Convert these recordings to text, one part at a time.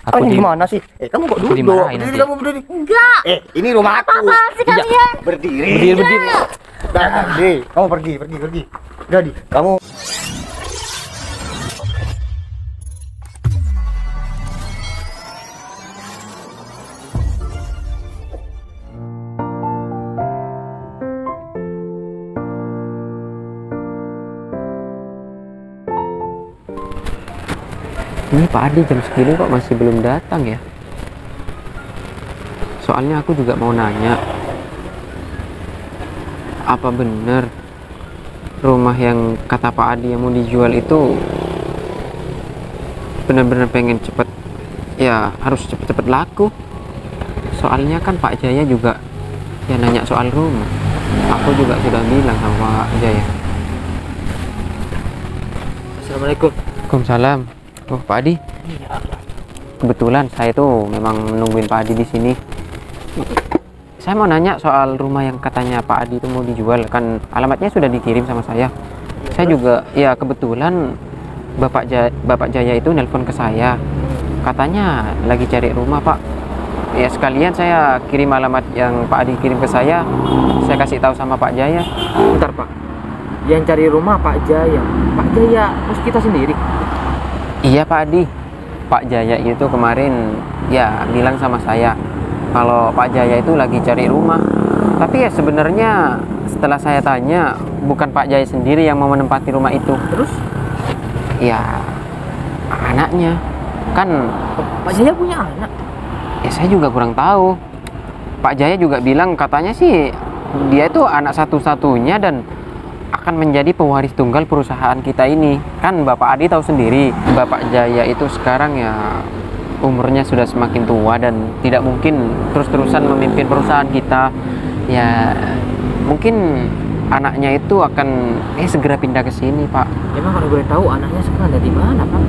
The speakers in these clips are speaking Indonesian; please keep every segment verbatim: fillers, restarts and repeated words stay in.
Aku ini di... gimana sih? Eh, kamu kok Aku duduk? dimarahin Berdiri, nanti. kamu berdiri. Enggak. Eh, ini rumah aku. Apa sih Iya. kalian? Berdiri. Berdiri, berdiri. Udah, Di, kamu pergi, pergi, pergi. Udah, Di, kamu. Ini Pak Adi jam segini kok masih belum datang ya? Soalnya aku juga mau nanya, apa bener rumah yang kata Pak Adi yang mau dijual itu bener-bener pengen cepet, ya harus cepet-cepet laku. Soalnya kan Pak Jaya juga ya nanya soal rumah. Aku juga sudah bilang sama Pak Jaya. Assalamualaikum. Waalaikumsalam. Oh, Pak Adi. Kebetulan saya tuh memang nungguin Pak Adi di sini. Saya mau nanya soal rumah yang katanya Pak Adi itu mau dijual. Kan alamatnya sudah dikirim sama saya. Saya juga ya kebetulan Bapak Jaya, Bapak Jaya itu nelpon ke saya. Katanya lagi cari rumah, Pak. Ya sekalian saya kirim alamat yang Pak Adi kirim ke saya. Saya kasih tahu sama Pak Jaya. Bentar Pak, yang cari rumah Pak Jaya. Pak Jaya bos kita sendiri. Iya Pak Adi, Pak Jaya itu kemarin ya bilang sama saya kalau Pak Jaya itu lagi cari rumah. Tapi ya sebenarnya setelah saya tanya, bukan Pak Jaya sendiri yang mau menempati rumah itu. Terus? Ya anaknya kan. Pak Jaya punya anak? Ya saya juga kurang tahu. Pak Jaya juga bilang katanya sih dia itu anak satu-satunya dan akan menjadi pewaris tunggal perusahaan kita ini. Kan Bapak Adi tahu sendiri, Bapak Jaya itu sekarang ya umurnya sudah semakin tua dan tidak mungkin terus-terusan memimpin perusahaan kita. Ya mungkin anaknya itu akan eh segera pindah ke sini, Pak. Emang kalau boleh tahu anaknya sekarang ada di mana, Pak?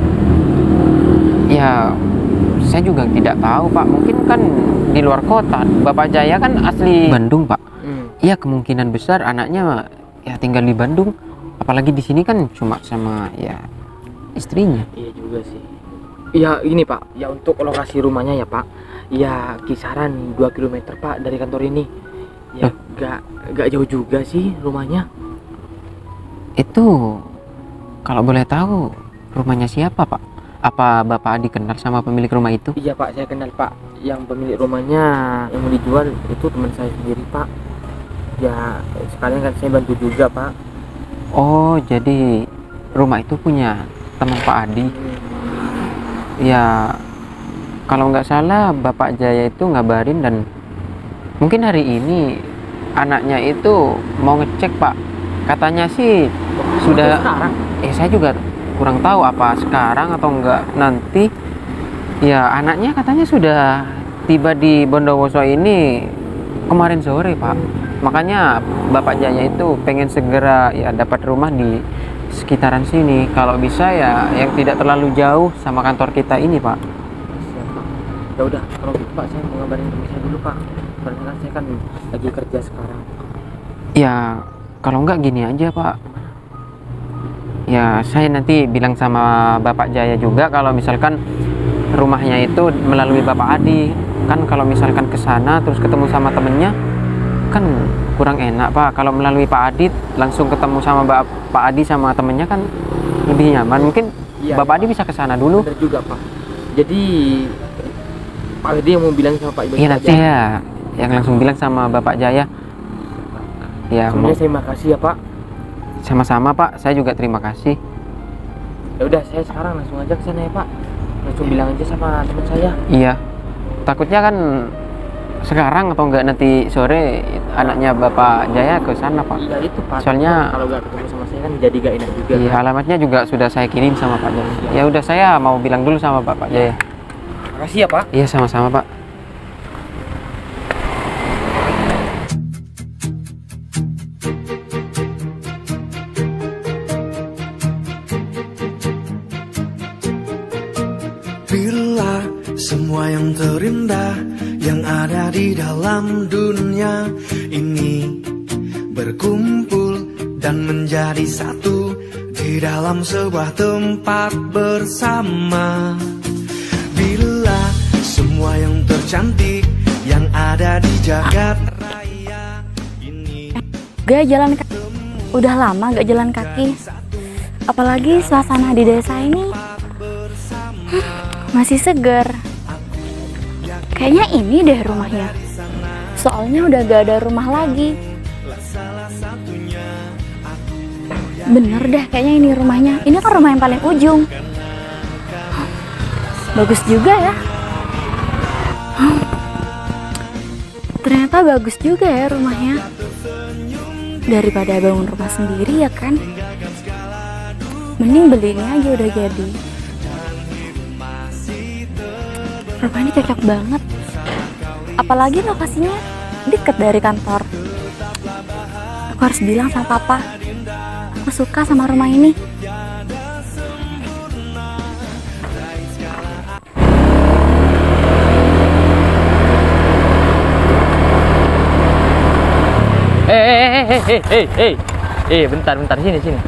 Ya saya juga tidak tahu, Pak. Mungkin kan di luar kota. Bapak Jaya kan asli Bandung, Pak. Iya, hmm. Kemungkinan besar anaknya ya tinggal di Bandung, apalagi di sini kan cuma sama ya istrinya. Iya juga sih. Ya ini Pak, ya untuk lokasi rumahnya ya Pak, ya kisaran dua kilometer Pak dari kantor ini. Ya gak, gak jauh juga sih rumahnya. Itu kalau boleh tahu rumahnya siapa Pak? Apa Bapak Adi kenal sama pemilik rumah itu? Iya Pak, saya kenal Pak. Yang pemilik rumahnya yang mau dijual itu teman saya sendiri Pak. Ya sekalian kan saya bantu juga Pak. Oh jadi rumah itu punya teman Pak Adi. Ya kalau nggak salah Bapak Jaya itu ngabarin dan mungkin hari ini anaknya itu mau ngecek Pak. Katanya sih sudah. Sekarang? Eh saya juga kurang tahu apa sekarang atau enggak nanti. Ya anaknya katanya sudah tiba di Bondowoso ini kemarin sore Pak. Makanya Bapak Jaya itu pengen segera ya dapat rumah di sekitaran sini. Kalau bisa ya yang tidak terlalu jauh sama kantor kita ini Pak. Siap Pak. Ya udah kalau gitu Pak saya mau ngabarin teman saya dulu Pak. Soalnya kan saya kan lagi kerja sekarang. Ya kalau enggak gini aja Pak. Ya saya nanti bilang sama Bapak Jaya juga kalau misalkan rumahnya itu melalui Bapak Adi. Kan kalau misalkan ke sana terus ketemu sama temennya kan kurang enak Pak. Kalau melalui Pak Adi langsung ketemu sama Pak Adi sama temennya kan lebih nyaman. Mungkin iya, Bapak Pak Adi bisa ke sana dulu. Bener juga Pak. Jadi Pak Adi yang mau bilang sama Pak Ibu. Iya nanti ya yang langsung bilang sama Bapak Jaya. Ya sebenarnya saya makasih ya Pak. Sama-sama Pak, saya juga terima kasih. Ya udah saya sekarang langsung aja ke sana ya Pak. Langsung bilang aja sama teman saya. Iya. Takutnya kan sekarang atau enggak nanti sore anaknya Bapak Jaya ke sana Pak. Iya itu Pak. Soalnya kalau nggak ketemu sama saya kan jadi gak enak juga. Iya kan? Alamatnya juga sudah saya kirim sama Pak Jaya. Ya udah saya mau bilang dulu sama Bapak Jaya. Makasih ya Pak. Iya sama-sama Pak. Bila semua yang terindah yang ada di dalam dunia ini berkumpul dan menjadi satu di dalam sebuah tempat bersama. Bila tercantik yang ada di jagat raya ini. Gak jalan kaki. Udah lama gak jalan kaki. Apalagi suasana di desa ini masih seger. Kayaknya ini deh rumahnya. Soalnya udah gak ada rumah lagi. Bener deh, kayaknya ini rumahnya. Ini kan rumah yang paling ujung. Bagus juga ya. Ternyata bagus juga ya rumahnya. Daripada bangun rumah sendiri ya kan. Mending beli ini aja udah jadi. Rumah ini cocok banget. Apalagi lokasinya deket dari kantor. Aku harus bilang sama papa. Aku suka sama rumah ini. Eh, eh, eh, eh, eh, eh, eh, eh, bentar, bentar, sini, sini.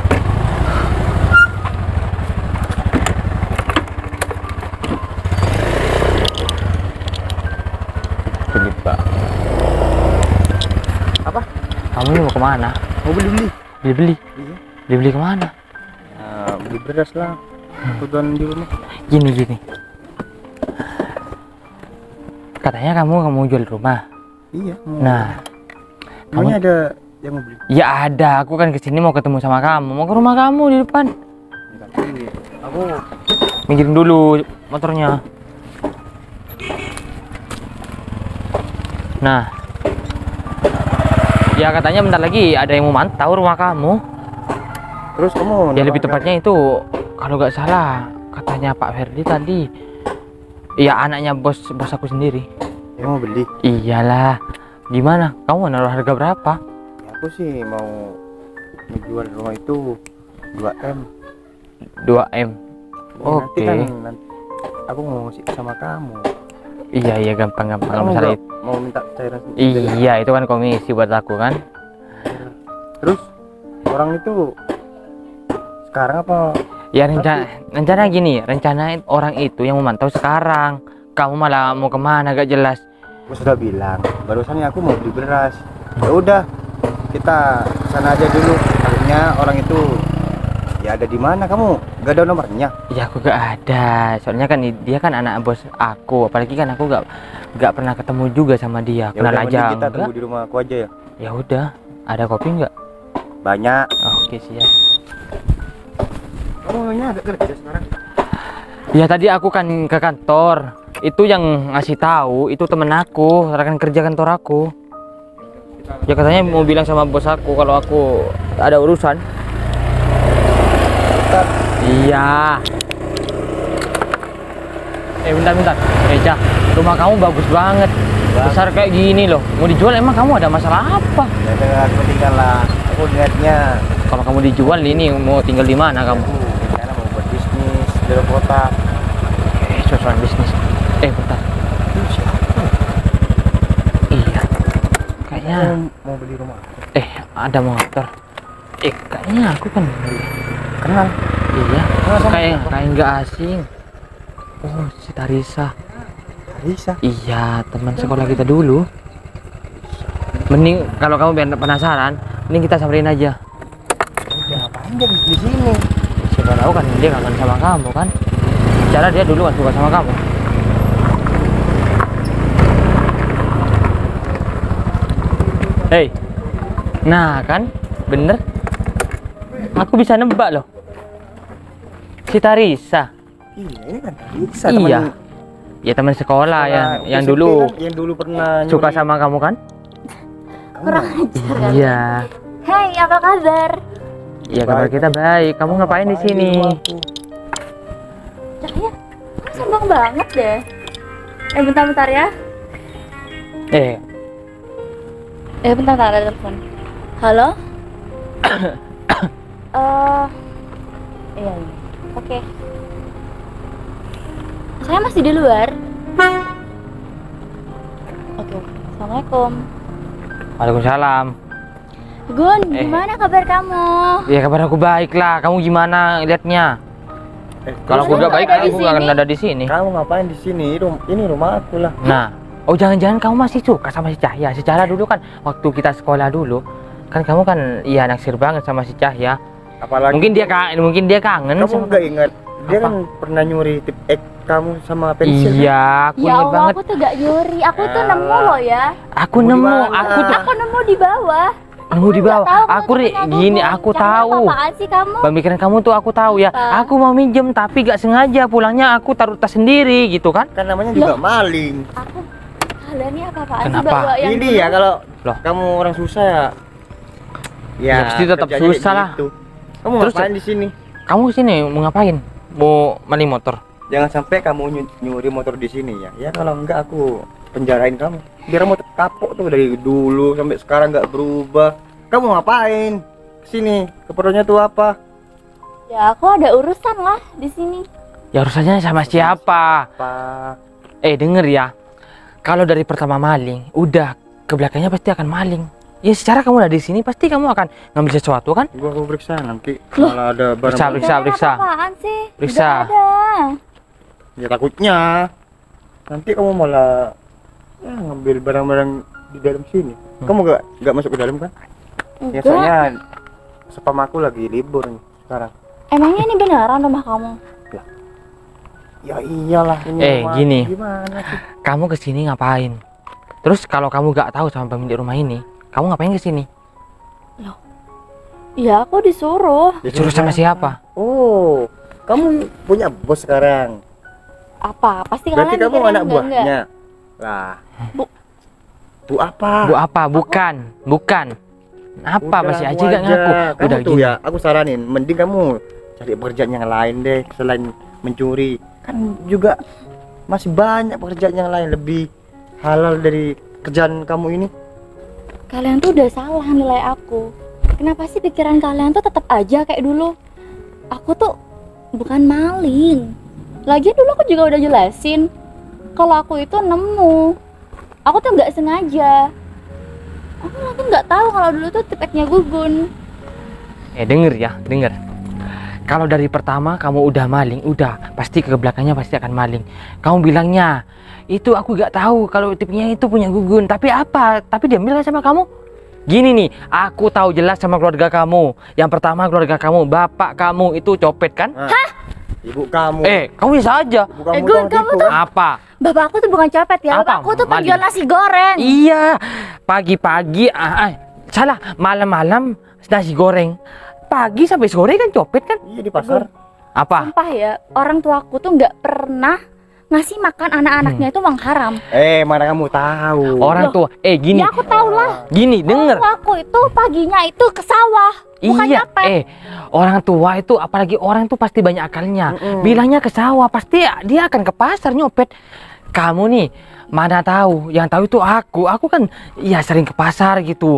Pak. Apa? Kamu ini mau kemana? Mau beli-beli? Beli-beli? Iya. Beli-beli kemana? Ya, beli beras lah. Kebutuhan di rumah. Gini, gini. Katanya kamu kamu jual rumah. Iya. Mau. Nah, Emangnya kamu- ada yang mau beli? ya ada. Aku kan kesini mau ketemu sama kamu. Mau ke rumah kamu di depan. Ya, tapi aku Minggirin dulu motornya. Nah, ya katanya bentar lagi ada yang mau mantau rumah kamu. terus kamu Ya lebih tepatnya itu kalau nggak salah katanya Pak Ferdi tadi. Iya anaknya bos bos aku sendiri. yang mau beli. Iyalah. Gimana? Kamu mau naruh harga berapa? Ya, aku sih mau menjual rumah itu dua M. dua M. Ya, nanti Oke. kan nanti aku mau ngasih sama kamu. Iya iya gampang gampang Kamu masalah nggak itu. mau minta cairan sendiri? Iya itu kan komisi buat aku kan. Terus orang itu sekarang apa? Ya rencana rencana gini, rencana orang itu yang memantau sekarang. Kamu malah mau kemana gak jelas. Aku sudah bilang, barusan aku mau beli beras. Ya udah, kita sana aja dulu. Akhirnya orang itu ya ada di mana kamu? Gak ada nomornya. Ya aku gak ada. Soalnya kan dia kan anak bos aku. Apalagi kan aku gak gak pernah ketemu juga sama dia. Ya Kenal udah, aja mending kita enggak. tunggu di rumah aku aja ya. Ya udah, ada kopi nggak? Banyak. Oke siap. Kamu nya agak kerja sekarang? Ya tadi aku kan ke kantor. Itu yang ngasih tahu itu temen aku, rekan kerja kantor aku. Ya katanya mau bilang sama bos aku kalau aku ada urusan. Bentar. Iya. Eh bentar bentar. Eh Cah, rumah kamu bagus banget. Besar kayak gini loh. Mau dijual emang kamu ada masalah apa? Ya dengan pentingkan lah. Aku niatnya Kalau kamu dijual ini mau tinggal di mana kamu? aku rencana mau buat bisnis di dalam kota. Eh sosokan bisnis. Eh bentar. Iya. Kayaknya Mau, mau beli rumah. eh ada motor. Eh kayaknya aku kan Kenal. iya. Kenal sama Kayak siapa? kayak nggak asing. Oh si Tarisa. Bisa. Iya teman sekolah kita dulu. Mending kalau kamu biar penasaran, mending kita samperin aja. Ya ngapain dia di di sini? Siapa tahu kan dia kangen sama kamu kan. Cara dia dulu kan suka sama kamu. Hei, nah kan, bener. Aku bisa nebak loh. Si Tarisa. Iya, ini kan bisa. Iya. teman- Ya teman sekolah yang sekolah yang S M P dulu kan, yang dulu pernah suka nyuri. sama kamu kan? Kurang ajar kan? Iya. Hai, apa kabar? Iya kabar kita baik. Kamu ngapain di sini? rumahku? Cahaya, kamu sombong banget deh. Eh, bentar-bentar ya. Eh, Eh, bentar, bentar, ada telepon. Halo? Eh, iya, iya. Oke. Saya masih di luar. Oke, oke. Assalamualaikum. Waalaikumsalam. Gun, Eh. gimana kabar kamu? Ya kabar aku baik lah. Kamu gimana liatnya? Eh, Kalau aku Kamu gak nggak baik, ada di aku gak akan sini. ada di sini. kamu ngapain di sini? Ini rum- Ini rumah aku lah. Nah, oh jangan-jangan kamu masih suka sama si Cahya. Secara dulu kan waktu kita sekolah dulu, kan kamu kan iya naksir banget sama si Cahya. Apalagi Mungkin dia kangen, mungkin dia kangen kamu sama nggak ingat dia Apa? kan pernah nyuri tip X kamu sama pensil. kan? Iya, aku Ya ingat Allah, banget. aku tuh gak nyuri. Aku tuh Alah. nemu loh ya. Aku Nemu di nemu, mana? aku tuh Aku nemu di bawah. nemu di Nggak bawah. tahu Aku kalau ri, punya gini, Google. aku Cahaya tahu. apaan sih kamu? Pemikiran kamu tuh aku tahu ya. Apa? Aku mau minjem tapi gak sengaja pulangnya aku taruh tas sendiri gitu kan. Kan namanya juga maling. Aku kalian ini apa-apaan sih Kenapa? bawa yang Ini dulu? ya kalau Loh. kamu orang susah ya. Ya, pasti tetap kerjanya kayak susah lah. gitu. Kamu Terus- ngapain di sini? Kamu kesini mau ngapain? Mau maling motor? Jangan sampai kamu nyu- nyuri motor di sini ya. Ya kalau enggak aku penjarain kamu. Biar kamu kapok tuh dari dulu sampai sekarang nggak berubah. Kamu ngapain kesini? Keperluannya tuh apa? Ya aku ada urusan lah di sini. Ya urusannya sama siapa? Apa? Eh denger ya. Kalau dari pertama maling, udah ke belakangnya pasti akan maling. Ya secara kamu udah di sini pasti kamu akan ngambil sesuatu kan? Gua aku periksa nanti Loh. malah ada barang. Periksa, periksa, Kalian periksa. Apaan sih? Periksa. Nggak ada. Ya takutnya nanti kamu malah ya, ngambil barang-barang di dalam sini. Hmm. Kamu gak gak masuk ke dalam kan? Ya Enggak. soalnya spam aku lagi libur nih sekarang. Emangnya ini beneran rumah kamu? Ya iyalah ini Eh, rumah. gini. Gimana sih? Kamu kesini ngapain? Terus kalau kamu gak tahu sama pemilik rumah ini, kamu ngapain kesini? Ya aku disuruh. Disuruh sama siapa? Oh, kamu punya bos sekarang. Apa? Pasti Berarti kalian kamu mikirnya anak enggak, enggak. buahnya. Lah. Bu. Bu apa? Bu apa? Bukan, bukan. Apa Udah, masih aku aja gak ngaku? Kamu Udah tuh gini. ya, aku saranin mending kamu cari pekerjaan yang lain deh selain mencuri. Kan juga masih banyak pekerjaan yang lain lebih halal dari kerjaan kamu ini. Kalian tuh udah salah nilai aku. Kenapa sih pikiran kalian tuh tetap aja kayak dulu? Aku tuh bukan maling. Lagian dulu aku juga udah jelasin kalau aku itu nemu. Aku tuh nggak sengaja. Aku lagi nggak tahu kalau dulu tuh tipeknya Gugun. Eh denger ya, denger. Kalau dari pertama kamu udah maling, udah pasti ke belakangnya pasti akan maling. Kamu bilangnya itu aku gak tahu kalau tipnya itu punya Gugun. Tapi apa? Tapi dia bilang sama kamu. Gini nih, aku tahu jelas sama keluarga kamu. Yang pertama keluarga kamu, bapak kamu itu copet kan? Nah, ibu kamu. Eh, kamu bisa aja. ibu kamu Eh, tuh Gun, orang kamu tipu, tuh- kan? Apa? Bapak aku tuh bukan copet ya. Apa? Bapak aku tuh penjual Maling. nasi goreng. Iya, pagi-pagi, ah, ah, salah, malam-malam nasi goreng. Pagi sampai sore kan copet kan? Iya di pasar. Apa? Sumpah ya, orang tuaku tuh nggak pernah ngasih makan anak-anaknya itu uang haram. Eh, mana kamu tahu? Orang tua, eh gini, Ya aku tahu lah. gini, denger. Orang tuaku itu paginya itu ke sawah, bukan Iya, nyopet. eh orang tua itu apalagi orang tuh pasti banyak akalnya. Mm-mm. Bilangnya ke sawah, pasti dia akan ke pasar nyopet. Kamu nih mana tahu? Yang tahu itu aku. Aku kan ya sering ke pasar gitu.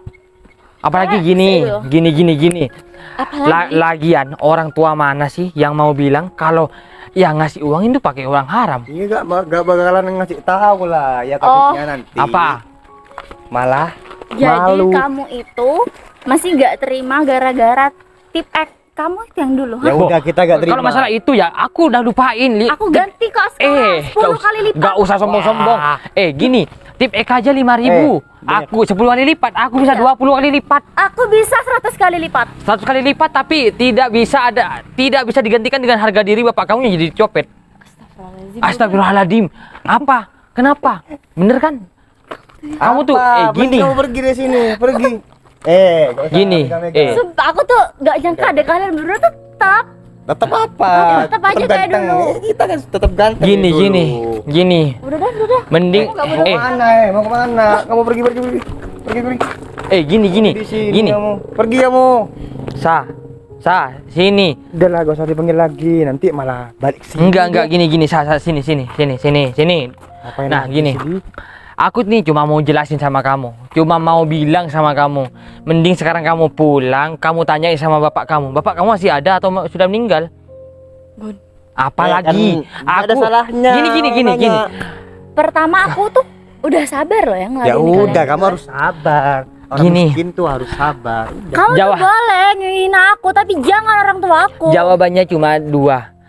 Apalagi Eh, gini, serius? gini, gini, gini. Apalagi La- lagian orang tua mana sih yang mau bilang kalau yang ngasih uang itu pakai uang haram? Iya gak, gak bakalan ngasih tahu lah. Ya takutnya nanti. Apa? Malah jadi malu. kamu itu masih nggak terima gara-gara tip X kamu itu yang dulu. Ya Hah? udah kita gak terima. Kalau masalah itu ya aku udah lupain. Li. Aku ganti kok Eh, sekarang sepuluh gak kali lipat. Gak usah sombong-sombong. Eh, gini, tip Eka aja lima ribu. Eh, bener. aku sepuluh kali lipat, aku bisa Iya. dua puluh kali lipat. Aku bisa seratus kali lipat. seratus kali lipat tapi tidak bisa ada tidak bisa digantikan dengan harga diri bapak kamu yang jadi copet. Astagfirullahaladzim. Astagfirullahaladzim. Apa? Kenapa? Bener kan? Kamu tuh eh Apa? gini. Kamu pergi dari sini, pergi. Eh, gak usah Gini, megang-megang. eh. Sumpah aku tuh nggak nyangka deh kalian berdua tetap. Tetap apa? Tetap aja kayak ganteng. dulu. Eh, Kita kan tetap ganteng. Gini dulu. gini. Gini. Udah dah, udah dah. Mending Kamu nggak Mau boleh eh kemana? Eh? Mau kemana? Kamu pergi pergi pergi. Pergi pergi. eh gini gini. Di sini Gini. kamu. Pergi kamu. Sa. Sa, sini. Udah lah, gak usah dipanggil lagi. Nanti malah balik sini. Enggak enggak gini gini. Sa, sa sini sini sini sini sini. Ngapain Nah, lagi gini. sini? Aku nih cuma mau jelasin sama kamu, cuma mau bilang sama kamu, mending sekarang kamu pulang, kamu tanyain sama bapak kamu, bapak kamu masih ada atau ma- sudah meninggal? Gun. Apalagi Eh, kan nggak ada salahnya gini gini gini nanya. gini. Pertama aku tuh udah sabar loh ya Ya ngeladeni udah, kalian. kamu harus sabar. Orang Gini. miskin tuh harus sabar. Udah. Kamu Jawab. tuh boleh ngehina aku tapi jangan orang tua aku. Jawabannya cuma dua.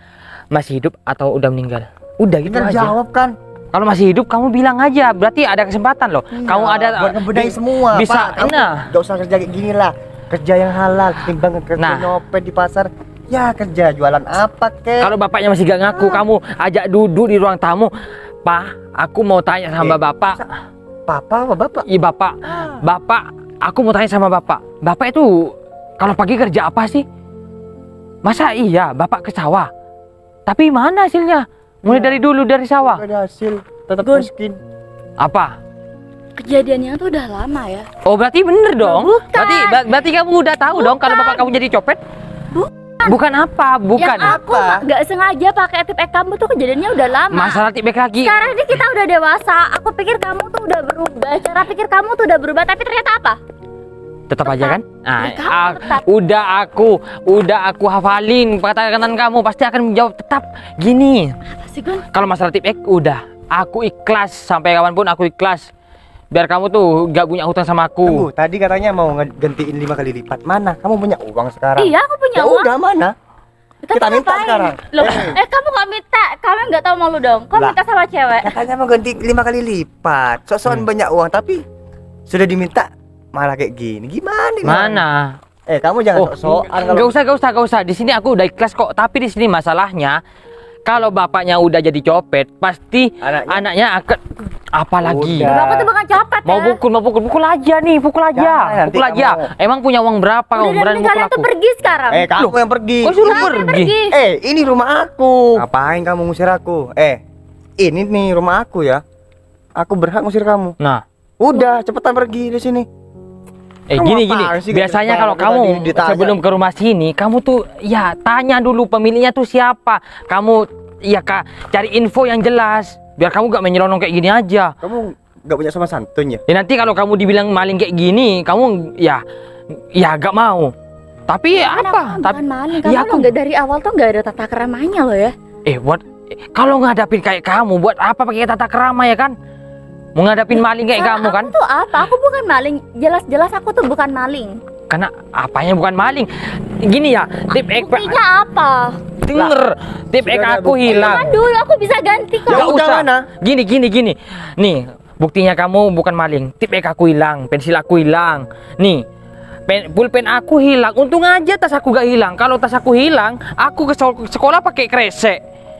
masih hidup atau udah meninggal. Udah gitu Tinggal aja. jawab kan. Kalau masih hidup kamu bilang aja, berarti ada kesempatan loh. Iya, Kamu ada buat ngebedain bi- semua. Bisa, Pak, kamu nah. nggak usah kerja kayak gini lah. Kerja yang halal, ketimbang kerja Nah. nyopet di pasar. Ya kerja jualan apa kek? Kalau bapaknya masih gak ngaku, kamu ajak duduk di ruang tamu. Pak, aku mau tanya sama Eh, bapak. Papa apa bapak? Iya bapak, bapak, aku mau tanya sama bapak. Bapak itu kalau pagi kerja apa sih? Masa iya bapak ke sawah? Tapi mana hasilnya? Mulai Ya. dari dulu dari sawah. Gak ada hasil, tetap Gun. miskin. Apa? Kejadiannya tuh udah lama ya. Oh berarti bener dong. bukan. Berarti ba- berarti kamu udah tahu dong kalau bapak kamu jadi copet? Bukan apa? Bukan. Yang aku apa? nggak sengaja pakai tip ek kamu tuh kejadiannya udah lama. Masalah tibek lagi. Sekarang ini kita udah dewasa. Aku pikir kamu tuh udah berubah. Cara pikir kamu tuh udah berubah, tapi ternyata apa? Tetap aja kan? Nah, Ya, kamu ah, tetap. udah aku, udah aku hafalin kata-kataan kamu pasti akan menjawab tetap gini. Apa sih Gun? Kalau masalah tip ek udah, aku ikhlas sampai kapanpun aku ikhlas. Biar kamu tuh gak punya hutang sama Tunggu, aku. tadi katanya mau ngegantiin lima kali lipat. Mana? Kamu punya uang sekarang? Iya, aku punya Ya uang. udah mana? Tapi kita minta ngapain? sekarang. Loh, Eh. eh kamu nggak minta, kamu nggak tahu malu dong. Kamu Lah. minta sama cewek. Katanya mau ganti lima kali lipat. Sok-sokan Hmm. banyak uang tapi sudah diminta malah kayak gini. Gimana ini? Mana? Eh kamu jangan Oh, sok-sokan gak usah, gak usah, gak usah. Di sini aku udah ikhlas kok. Tapi di sini masalahnya, kalau bapaknya udah jadi copet, pasti Anaknya? anaknya akan apa lagi? Udah. Udah, aku tuh bukan copet Mau ya. pukul, mau pukul, pukul aja nih, pukul aja, Jangan, nanti pukul aja. kamu- Emang punya uang berapa Udah, kamu dan berani mending pukul kalian aku? tuh pergi sekarang. Eh kamu yang pergi. Kok suruh Kalian pergi? pergi. Eh ini rumah aku. Ngapain kamu ngusir aku? Eh ini nih rumah aku ya. Aku berhak ngusir kamu. Nah, Udah cepetan pergi dari sini. eh Kamu gini gini. apaan sih, Biasanya gak kalau jelas kamu banget ditanya. sebelum ke rumah sini, kamu tuh ya tanya dulu pemiliknya tuh siapa. Kamu ya kak cari info yang jelas. Biar kamu gak menyelonong kayak gini aja. Kamu nggak punya sama santun ya? Ya nanti kalau kamu dibilang maling kayak gini, kamu ya ya gak mau. Tapi Kan apa? aku Tapi bukan maling. Kamu ya tuh aku- nggak dari awal tuh nggak ada tata keramanya loh ya. eh buat eh, kalau ngadapin kayak kamu, buat apa pakai tata kerama ya kan? Mau ngadapin maling kayak Salah kamu kan? Aku tuh apa? Aku bukan maling. Jelas-jelas aku tuh bukan maling. Karena apanya bukan maling. Gini ya, tip ek Buktinya apa? denger, tip ek Sudah ada aku bukti. hilang. Kan dulu aku bisa ganti kok. Ya Nggak udah, usah. mana? Gini gini gini. Nih, buktinya kamu bukan maling. Tip ek aku hilang, pensil aku hilang. Nih, pen, pulpen aku hilang. Untung aja tas aku gak hilang. Kalau tas aku hilang, aku ke seko- sekolah pakai kresek.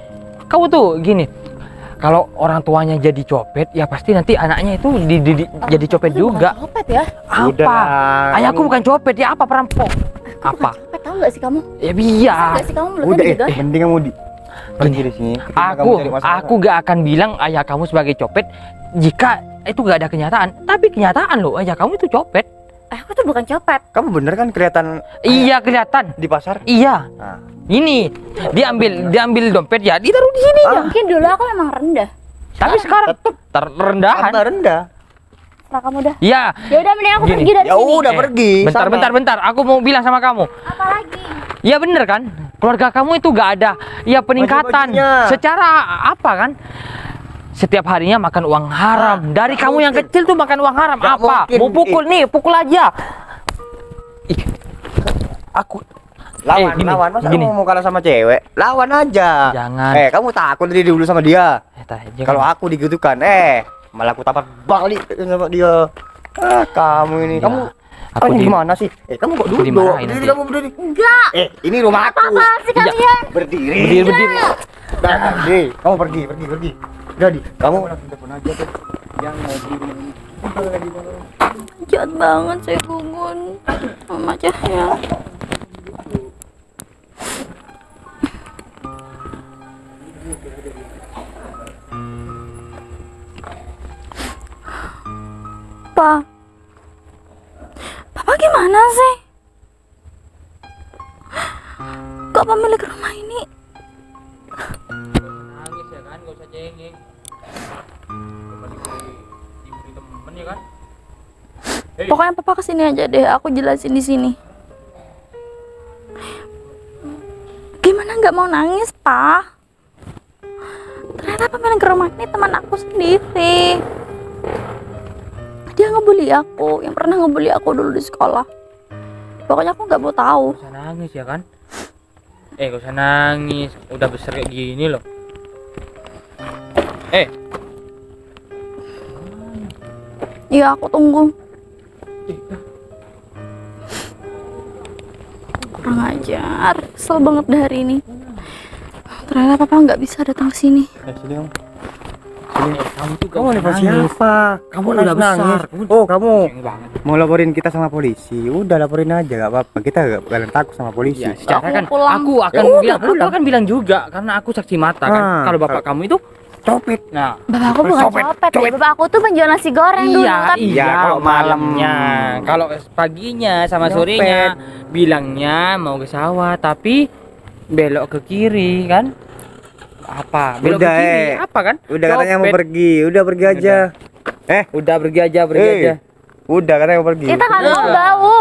Kamu tuh gini. Kalau orang tuanya jadi copet, ya pasti nanti anaknya itu di, di- di- jadi copet Aku tuh juga. bukan copet ya. Apa? Udah, Ayahku kamu- bukan copet, ya apa perampok? Apa? Copet tahu nggak sih kamu? Ya biar. Nggak sih kamu mulutnya Udah eh, digedor? mending kamu di pergi dari sini. ketimbang Aku, kamu cari masalah. aku gak akan bilang ayah kamu sebagai copet jika itu gak ada kenyataan. Tapi kenyataan loh, ayah kamu itu copet. Eh, aku tuh bukan copet. Kamu bener kan kelihatan Iya kelihatan. di pasar? Iya. Nah, Ini diambil, diambil dompet ya, ditaruh di sini ya. Mungkin dulu aku memang rendah. Tapi sekarang tetep terendahan. tambah rendah. Setelah kamu dah. Ya. Ya udah mending aku Gini. pergi dari Ya sini. udah Eh, pergi. Bentar, sana. bentar, bentar. Aku mau bilang sama kamu. Apa lagi? Ya bener kan? Keluarga kamu itu gak ada ya peningkatan. Baju-bajunya. Secara apa kan? Setiap harinya makan uang haram. Dari nggak kamu yang mungkin. kecil tuh makan uang haram. Nggak Apa? mungkin. Mau pukul nih, pukul aja. Ih, aku Lawan, Eh, gini, lawan. Masa gini. kamu mau kalah sama cewek? Lawan aja. Jangan. Eh, kamu takut tadi dulu sama dia. Eh, tah, jangan. Kalau aku digitukan, eh, malah aku tampar balik sama dia. Ah, kamu ini, Ya, kamu aku aku di- gimana sih? Eh, kamu kok aku duduk? dimarahin Berdiri nanti. kamu berdiri. Enggak. Eh, ini rumah aku. Apa sih Iya. kalian? Berdiri. Berdiri, berdiri. Dah, Di, kamu pergi, pergi, pergi. Jadi, kamu langsung telepon aja tuh. Yang mau di rumah ini. Udah lagi bangun. Jahat banget saya Gugun. Mama Cahya. Pa. Papa gimana sih? Kok pemilik rumah ini Nangis ya kan, gak usah cengeng. Temen ya kan? Pokoknya papa kesini aja deh, aku jelasin di sini. Gimana nggak mau nangis, pa? Ternyata pemilik rumah ini teman aku sendiri. Dia ngebully aku, yang pernah ngebully aku dulu di sekolah. Pokoknya aku nggak mau tahu. Gak usah nangis ya kan? Eh, gak usah nangis. Udah besar kayak gini loh. Eh, Iya, aku tunggu. Kurang ajar, kesel banget dah hari ini. Ternyata papa nggak bisa datang ke sini. Eh, sini om. eh, kamu tuh Kamu nelfon siapa? Kamu Kok udah besar. nangis? Kamu Oh, kamu cengeng banget. mau laporin kita sama polisi? Udah laporin aja, gak apa-apa. Kita gak bakalan takut sama polisi. Ya, secara Aku kan pulang. aku akan Ya udah, bilang, aku pulang. akan bilang juga karena aku saksi mata kan. Ah, Kalau bapak kamu itu Copet. nah, Bapak aku bukan Copet, copet, ya. Bapak aku tuh penjual nasi goreng dulu. iya, Tapi iya, Ya, kalau kalau malam. malamnya, kalau paginya sama Nyopet. sorenya bilangnya mau ke sawah tapi belok ke kiri kan? Apa? Belok Udah, ke kiri eh. apa kan? Udah katanya mau Copet. pergi. Udah pergi aja. Eh, Udah pergi aja, pergi eh. aja. Udah katanya mau pergi. kita kan mau Iya. bau.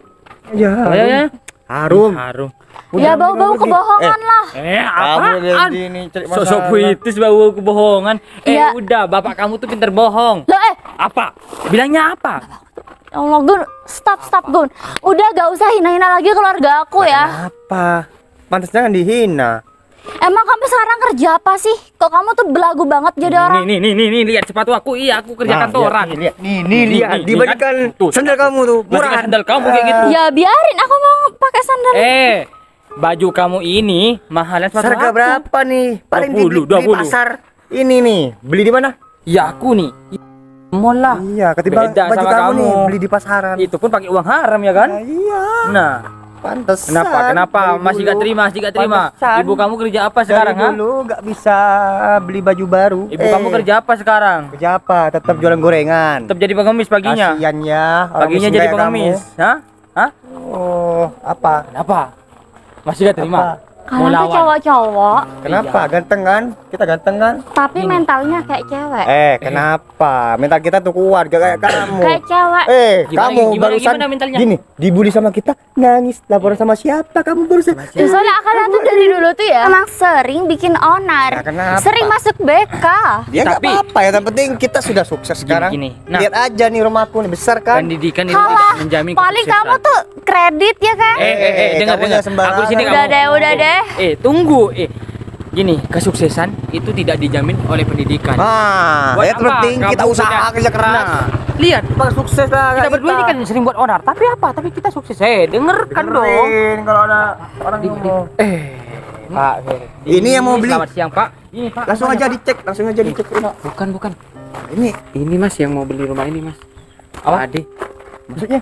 Ya, Oh, ya, ya. harum. Harum. Ya bau-bau pergi. kebohongan lah. Eh, Kamu apaan? lihat di ini cari Sosok masalah. puitis bau kebohongan. Eh, Iya. udah, bapak kamu tuh pinter bohong. Loh eh, Apa? Bilangnya apa? ya Allah Gun, stop stop Gun. Udah gak usah hina-hina lagi keluarga aku ya. Apa? Pantas jangan dihina. Emang kamu sekarang kerja apa sih? Kok kamu tuh belagu banget jadi orang? Nih, nih, nih, nih, nih, lihat sepatu aku. Iya, aku kerja Nah, kantoran. lihat, Nih, nih, nih, Nih, lihat. nih, Dibandingkan nih, kan? Tuh, sandal kamu tuh. Murah Murah. sandal kamu kayak gitu. Ya biarin, aku mau pakai sandal. Eh, baju kamu ini mahalnya sepatu Harga aku. berapa nih? Paling di, dua puluh, di dua puluh. pasar. Ini nih, beli di mana? Ya aku nih. Mall lah. Iya, ketimbang Beda baju sama kamu, kamu. nih beli di pasaran. Itu pun pakai uang haram ya kan? Nah, iya. Nah, Pantes. kenapa? Kenapa masih gak terima? Masih gak terima? Pantesan. Ibu kamu kerja apa sekarang, ha? dulu gak bisa beli baju baru. Ibu kamu kerja apa sekarang? kerja apa? Tetap jualan gorengan. Tetap jadi pengemis paginya. Kasian ya. orang Paginya miskin jadi kayak pengemis. Hah? Hah? kamu. Oh, apa? Kenapa? Masih gak terima? Apa? Mau Kalian tuh lawan? cowok-cowok, Kenapa? Ganteng kan? Kita ganteng kan? tapi Ini. mentalnya kayak cewek. Eh, kenapa? Mental kita tuh kuat, gak kayak kamu. Kayak cewek. Eh, Gimana, kamu gimana, barusan gimana mentalnya? gini, dibully sama kita, nangis, laporan sama siapa? Kamu barusan. Ya, soalnya kalian tuh dari dulu tuh ya emang sering bikin onar, Ya, kenapa? sering masuk B K. Ya nggak Tapi- apa-apa ya, yang penting kita sudah sukses sekarang. gini. Nah. Lihat aja nih rumahku nih besar kan. Pendidikan itu Halah, tidak menjamin paling kesuksesan. kamu tuh kredit ya kan? Eh, eh, eh, Eh, dengar, kamu dengar. jangan sembarangan. Aku di sini Udah kamu. deh, udah deh. Eh, tunggu. Eh, gini, kesuksesan itu tidak dijamin oleh pendidikan. Ah, Buat ya apa penting kamu kita usaha punya- kerja keras. Nah, lihat, Bang sukses lah kita berdua ini kan sering buat onar, tapi apa? Tapi kita sukses. Eh, dengarkan dong. Dengerin kalau ada orang ngomong. Eh, Pak Ferdi. Ini yang mau beli. Selamat siang, Pak. Ini, Pak. Langsung aja dicek, langsung aja dicek. Bukan, bukan. Ini Ini Mas yang mau beli rumah ini, Mas. Apa? Pak Ade. maksudnya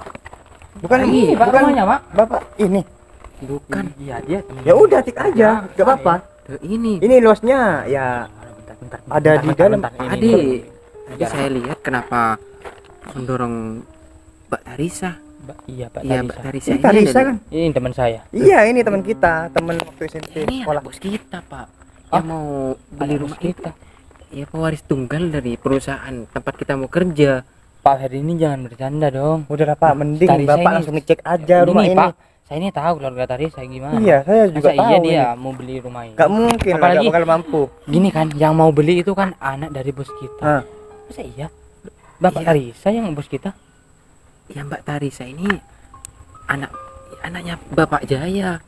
bukan Ini, Pak, bukan rumahnya, Pak. Bapak ini. Bukan. Iya, dia. Ya udah cek aja, enggak apa-apa. Tuh, ini. Ini luasnya ya Bentar, bentar. ada di dalam. Pak Ini, Ade. ini. Tadi saya lihat kenapa mendorong Mbak Tarisa. Mbak, iya, Pak Iya, Tarisa. Mbak Tarisa Ini ini. Tarisa ada- kan? Ini teman saya. Iya, ini teman kita, teman waktu S M P Ini sekolah. anak bos kita, Pak. Ah, Yang mau beli Anak rumah bos kita. kita. Iya, pewaris tunggal dari perusahaan tempat kita mau kerja. Pak Ferdi ini jangan bercanda dong. Udah lah Pak, mending Tarisa Bapak ini- langsung ngecek aja rumah ini. Pak, saya ini tahu keluarga Tarisa gimana. Iya, saya juga Masa tahu. iya dia ini. mau beli rumah ini. Gak mungkin lah, Apalagi- gak bakal mampu. Gini kan, yang mau beli itu kan anak dari bos kita. Hah. Masa iya? Bapak Iya. Tarisa yang bos kita? Ya, Mbak Tarisa ini anak anaknya Bapak Jaya.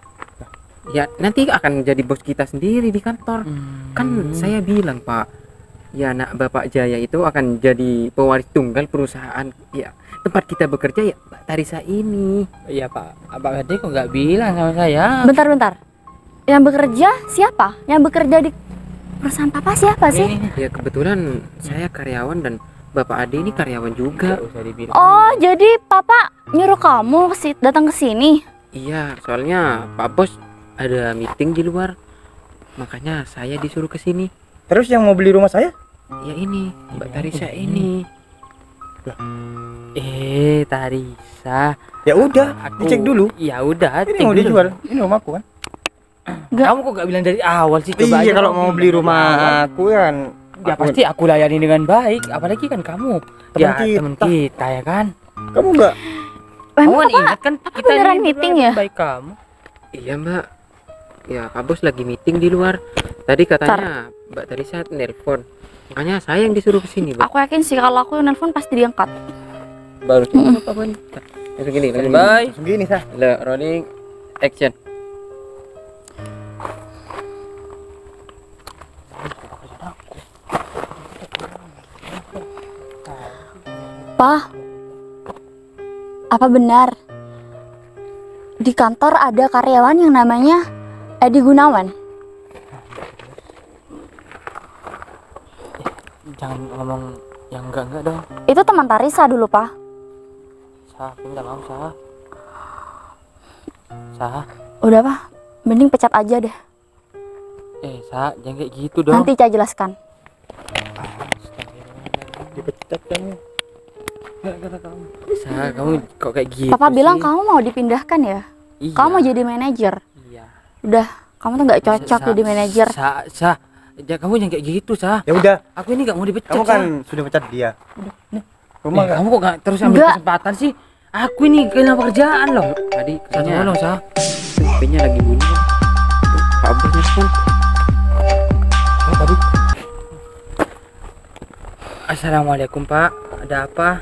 Ya, nanti akan jadi bos kita sendiri di kantor. Kan saya bilang, Pak, ya anak Bapak Jaya itu akan jadi pewaris tunggal perusahaan ya tempat kita bekerja ya Mbak Tarisa ini. Iya Pak, Pak Ferdi kok nggak bilang sama saya? Bentar-bentar. Yang bekerja siapa? Yang bekerja di perusahaan papa siapa sih? Ini, ini. Ya kebetulan saya karyawan dan Bapak Ade ini karyawan juga. Nggak usah dibilang. Oh, jadi papa nyuruh kamu kesi- datang ke sini. Iya, soalnya Pak Bos ada meeting di luar. Makanya saya disuruh ke sini. Terus yang mau beli rumah saya? Ya ini, Mbak Ini Tarisa aku ini. Eh, Tarisa. Ya udah, Aku- dicek dulu. Ya udah, Ini cek mau dulu. dijual. Ini rumahku kan. Nggak. Kamu kok nggak bilang dari awal sih? Coba Iya, aja kalau kamu mau bilang beli dari rumah awal. aku kan. Ya aku- pasti aku layani dengan baik. Apalagi kan kamu Teman ya kita. teman kita ya kan. Kamu enggak? Emang Kamu kan papa ingat kan kita beneran ini meeting berdua ya? Baik kamu. Iya, Mbak. Ya, Pak Bos lagi meeting di luar. Tadi katanya Mbak Tarisa nelpon. Makanya saya yang disuruh ke sini, Mbak. aku yakin sih kalau aku yang nelpon pasti diangkat. Baru apa, Bang? Langsung gini, langsung gini. Bye. Langsung gini, Sah. Le, rolling action. Pa, apa benar di kantor ada karyawan yang namanya Edi Gunawan? Jangan ngomong yang enggak-enggak dong. Itu teman Tarisa dulu, Pa. Sah, aku minta maaf, Sah. Sah. Udah, Pa. Mending pecat aja deh. Eh, Sah, jangan kayak gitu dong. Nanti Ca jelaskan. Dipecat kamu. Sah, kamu kok kayak gitu Papa bilang sih? kamu mau dipindahkan ya? Iya. Kamu mau jadi manajer. Iya. Udah, kamu tuh nggak cocok Sah, jadi manajer. Sah, Sah. Ya, kamu jangan kayak gitu, Sah. Ya udah, Aku ini gak mau dipecat. kamu Sah. kan sudah pecat dia. Rumah Eh, nggak? kamu kok gak terus ambil Enggak. kesempatan sih? Aku ini kena pekerjaan loh. Tadi Satu kayaknya tolong, Sah. H P-nya lagi bunyi. Pak Bos nelfon. Oh, tadi Assalamualaikum, Pak. Ada apa?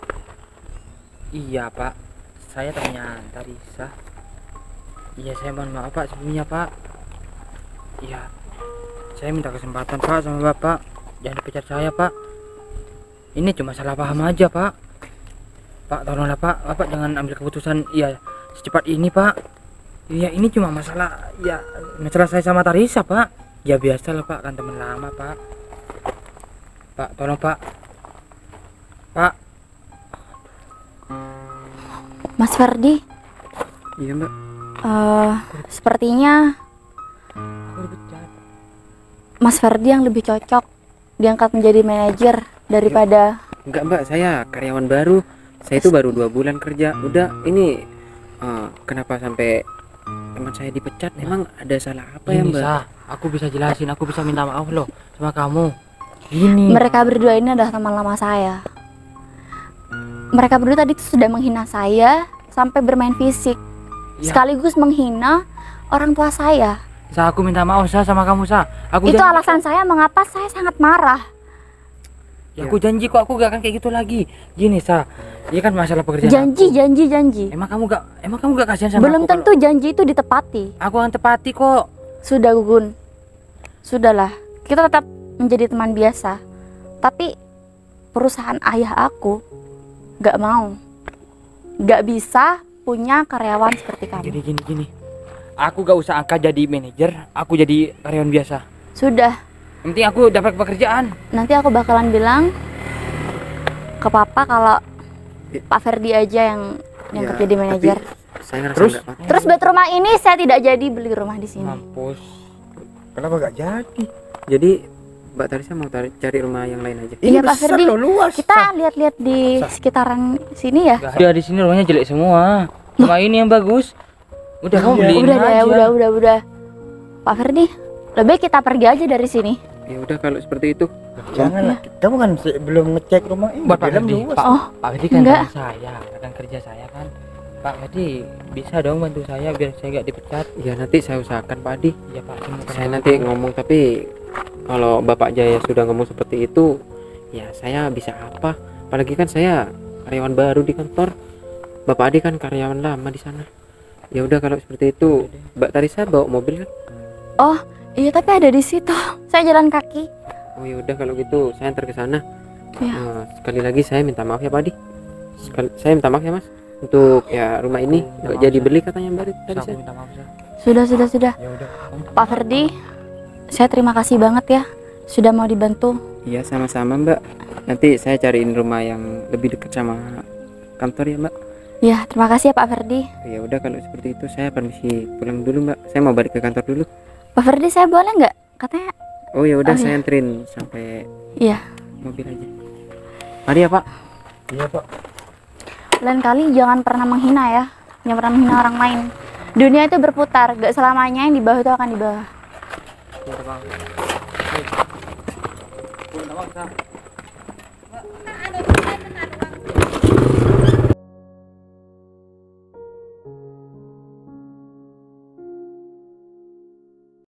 Iya, Pak. Saya temannya Tarisa. Iya, saya mohon maaf, Pak, sebelumnya, Pak. Iya. Saya minta kesempatan, Pak, sama Bapak. Jangan dipecat saya, Pak. Ini cuma salah paham aja, Pak. Pak, tolonglah, Pak. Bapak jangan ambil keputusan ya secepat ini, Pak. Iya, ini cuma masalah ya masalah saya sama Tarisa, Pak. Ya biasalah, Pak, kan teman lama, Pak. Pak, tolong, Pak. Pak, Mas Ferdi, Iya, Mbak. eh sepertinya aku dipecat. Mas Ferdi yang lebih cocok diangkat menjadi manajer daripada Enggak, Mbak. Saya karyawan baru. Saya itu baru dua bulan kerja. Udah, ini eh, kenapa sampai teman saya dipecat? Emang ada salah apa ya, Gini, Mbak? Sah, aku bisa jelasin, aku bisa minta maaf loh sama kamu. Gini. mereka berdua ini adalah teman lama saya. Mereka berdua tadi tuh sudah menghina saya sampai bermain fisik, Ya. sekaligus menghina orang tua saya. Sah, aku minta maaf, Sah, sama kamu, Sah. Aku Itu janji, alasan saya mengapa saya sangat marah. ya, aku janji kok aku gak akan kayak gitu lagi. Gini, Sah, ini kan masalah pekerjaan. Janji, aku. janji, janji. Emang kamu gak, emang kamu gak kasihan sama Belum aku tentu janji itu ditepati. kalau- Aku akan tepati kok. Sudah, Gugun. Sudahlah, kita tetap menjadi teman biasa. Tapi perusahaan ayah aku gak mau, gak bisa punya karyawan seperti kamu. Gini, gini, gini. Aku gak usah angkat jadi manajer, aku jadi karyawan biasa. Sudah, Yang penting aku dapat pekerjaan. nanti aku bakalan bilang ke papa kalau Pak Ferdi aja yang yang Ya, jadi manajer. tapi Saya ngerasa Terus? nggak apa. Terus buat rumah ini saya tidak jadi beli rumah di sini. Mampus. kenapa nggak jadi? Jadi Mbak Tarisa mau tarik, cari rumah yang lain aja. Iya, Pak besar Ferdi. loh, luas. Kita lihat-lihat di sekitaran sini ya. Gak ada di sini, rumahnya jelek semua. Rumah ini yang bagus. Udah kamu Iya. beliin Udah aja. deh, udah, udah, udah. Pak Ferdi, lebih baik kita pergi aja dari sini. Ya udah kalau seperti itu. Jangan lah, kamu kan se- belum ngecek rumah ini. Buat Pak dalam Ferdi. luas. Pak, Oh, Pak Ferdi kan enggak. teman saya, rekan kerja saya kan. Pak Ferdi bisa dong bantu saya biar saya gak dipecat. Ya nanti saya usahakan, Pak Adi. Iya, Pak. semoga- Saya nanti ngomong, tapi kalau Bapak Jaya sudah ngomong seperti itu, ya saya bisa apa? Apalagi kan saya karyawan baru di kantor. Bapak Adi kan karyawan lama di sana. Ya udah kalau seperti itu, Mbak Tarisa bawa mobil kan? Oh, iya tapi ada di situ. Saya jalan kaki. Oh ya udah kalau gitu saya antar ke sana. Ya. Eh, sekali lagi saya minta maaf ya Pak Adi. Sekali, saya minta maaf ya Mas untuk ya rumah ini nggak maaf, jadi Sah. beli katanya Mbak Sah, Tarisa. aku minta maaf, Sah. Sudah, sudah, sudah. Ya udah. Pak Ferdi, saya terima kasih banget ya sudah mau dibantu. Iya sama-sama Mbak. Nanti saya cariin rumah yang lebih dekat sama kantor ya Mbak. Ya, terima kasih ya Pak Ferdi. Ya udah kalau seperti itu saya permisi pulang dulu Mbak. Saya mau balik ke kantor dulu. Pak Ferdi, saya boleh nggak? Katanya, Oh ya udah Oh, saya iya. anterin sampai iya. mobil aja. Mari ya Pak. Iya, Pak. Lain kali jangan pernah menghina ya. Jangan pernah menghina orang lain. Dunia itu berputar, gak selamanya yang di bawah itu akan di bawah. Minta maaf. Minta maaf, Sah.